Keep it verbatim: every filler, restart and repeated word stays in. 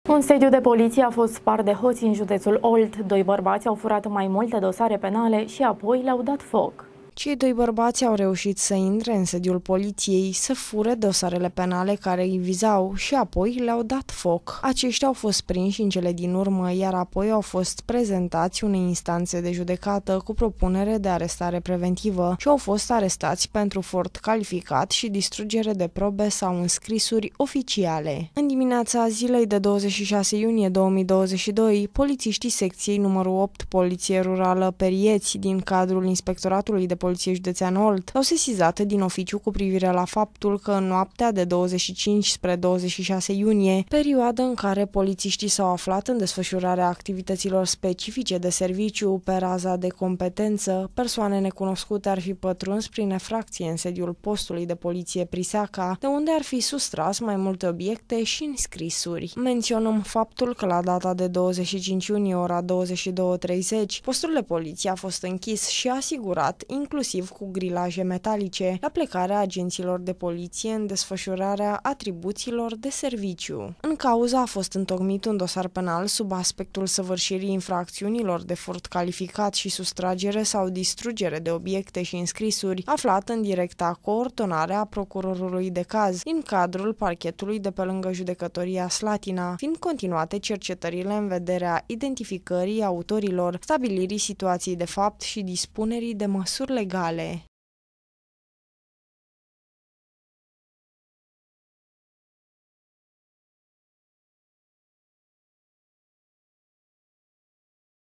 Un sediu de poliție a fost spart de hoți în județul Olt. Doi bărbați au furat mai multe dosare penale și apoi le-au dat foc. Cei doi bărbați au reușit să intre în sediul poliției, să fure dosarele penale care îi vizau și apoi le-au dat foc. Aceștia au fost prinși în cele din urmă, iar apoi au fost prezentați unei instanțe de judecată cu propunere de arestare preventivă și au fost arestați pentru furt calificat și distrugere de probe sau înscrisuri oficiale. În dimineața zilei de douăzeci și șase iunie două mii douăzeci și doi, polițiștii secției numărul opt Poliție Rurală Perieți din cadrul Inspectoratului de Poliție Județean Olt au sesizat din oficiu cu privire la faptul că în noaptea de douăzeci și cinci spre douăzeci și șase iunie, perioadă în care polițiștii s-au aflat în desfășurarea activităților specifice de serviciu pe raza de competență, persoane necunoscute ar fi pătruns prin efracție în sediul postului de poliție Priseaca, de unde ar fi sustras mai multe obiecte și înscrisuri. Menționăm faptul că la data de douăzeci și cinci iunie, ora douăzeci și două treizeci, postul de poliție a fost închis și asigurat, inclusiv cu grilaje metalice, la plecarea agenților de poliție în desfășurarea atribuțiilor de serviciu. În cauză a fost întocmit un dosar penal sub aspectul săvârșirii infracțiunilor de furt calificat și sustragere sau distrugere de obiecte și înscrisuri, aflat în directa coordonare a procurorului de caz, din cadrul parchetului de pe lângă judecătoria Slatina, fiind continuate cercetările în vederea identificării autorilor, stabilirii situației de fapt și dispunerii de măsuri legale.